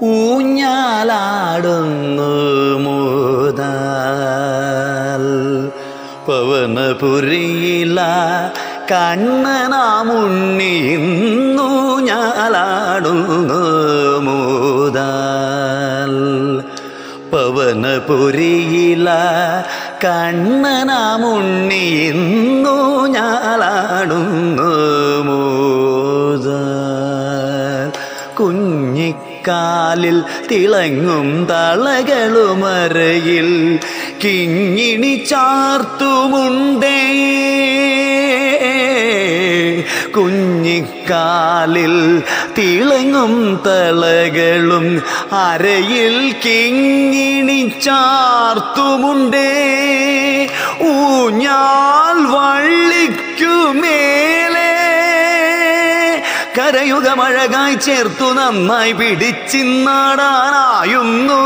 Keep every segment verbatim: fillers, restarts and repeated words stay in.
ഊഞ്ഞാലാടുന്നു മോദാൽ പവനപുരിയില കണ്ണനാമുണ്ണി ഇന്നൂഞ്ഞാലാടുന്നു മോദാൽ പവനപുരിയില കണ്ണനാമുണ്ണി ഇന്നൂഞ്ഞാലാടുന്നു മോദാൽ കുഞ്ഞിക്കാലിൽ തിളങ്ങും തളകളുമറയിൽ കിങ്ങിണി ചാർത്തുമുണ്ടേ കുഞ്ഞിക്കാലിൽ തിളങ്ങും തളകളും അരയിൽ കിങ്ങിണി ചാർത്തുമുണ്ടേ ഊഞ്ഞാൽ വള്ളിക്കുമേലെ കരയുഗമഴകായി ചേർത്തു നന്നായി പിടിച്ചിന്നാടാനായുന്നു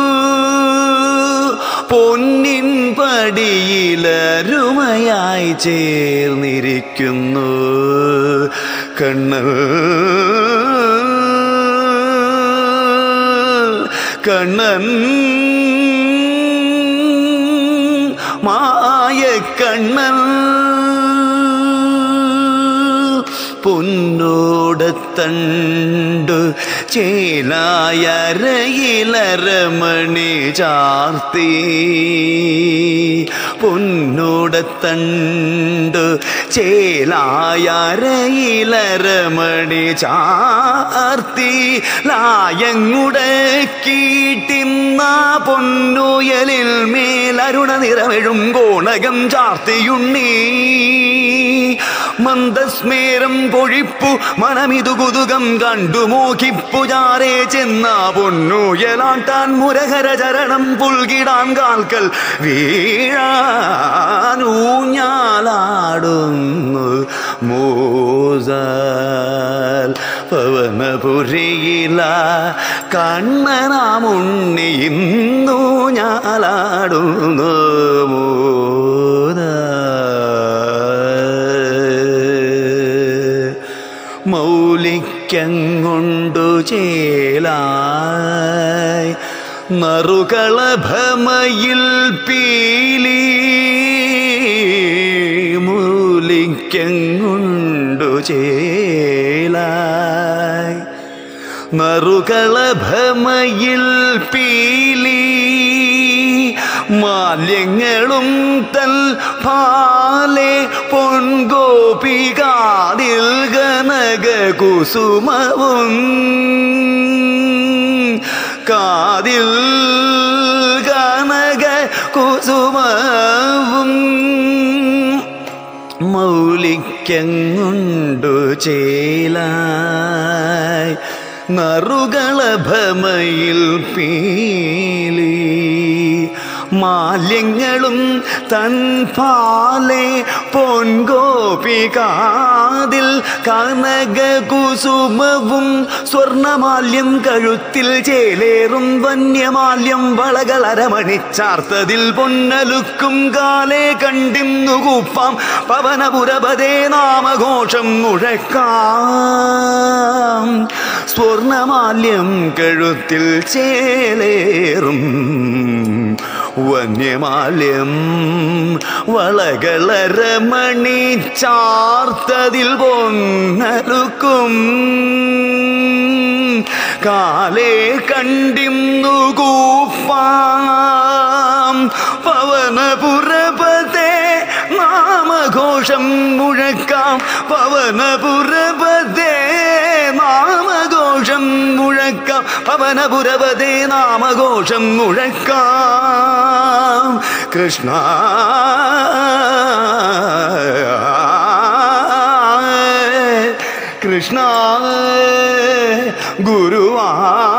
പൊന്നിൻ പടിയിലരുമയായി ചേർന്നിരിക്കുന്നു കണ്ണൻ കണ്ണൻ മായക്കണ്ണൻ പൊന്നോടത്തണ്ടു ചേലായരയിലരമണി ചാർത്തി പൊന്നോടത്തണ്ടു ചേലായരയിലരമണി ചാർത്തി ലായങ്ങുടക്കീട്ടിന്ന പൊന്നുയലിൽ മേലരുണ നിറമെഴും കോണകം ചാർത്തിയുണ്ണി മന്ദസ്മേരം പൊഴിപ്പു മനമിതു കുതുകം കണ്ടു മോഹിപ്പുചാരേ ചെന്ന പൊന്നുയലാട്ടാൻ മുരഹര ചരണം പുൽകിടാൻ കാൽക്കൽ വീഴാനൂഞ്ഞാലാടുന്നു മോദാൽ പവനപുരിയില കണ്ണനാമുണ്ണി ഇന്നൂഞ്ഞാലാടുന്നു മോദാൽ മൗലിക്കങ്ങൊണ്ടു ചേലായി നറുകളഭമയിൽ പീലി മൂലിക്കങ്ങൊണ്ടു ചേലായി നറുകളഭമയിൽ പീലി മാല്യങ്ങളും തൽ പാലെ പൊൻഗോപികാതിൽ ഗനക കുസുമവും കാതിൽ ഗനക കുസുമവും മൗലിക്കങ്ങുണ്ടു ചേലായി നറുകളഭമയിൽ പീലി മാല്യങ്ങളും തൻ പാലെ പൊൻഗോപികാതിൽ കനക കുസുമവും സ്വർണമാല്യം കഴുത്തിൽ ചേലേറും വന്യമാല്യം വളകളരമണിച്ചാർത്തതിൽ പൊന്നലുക്കും കാലേ കണ്ടിന്നു കൂപ്പാം പവനപുരപതേ നാമഘോഷം മുഴക്കാം സ്വർണമാല്യം കഴുത്തിൽ ചേലേറും വന്യമാല്യം വളകളരമണി ചാർത്തതിൽ പൊന്നലുക്കും കാലേ കണ്ടിന്നു കൂപ്പാം പവനപുരപതേ നാമഘോഷം മുഴക്കാം പവനപുരപതേ നാമഘോഷം മുഴക്കാം പവനപുരപതേ നാമഘോഷം മുഴക്കാം കൃഷ്ണ കൃഷ്ണ ഗുരുവാ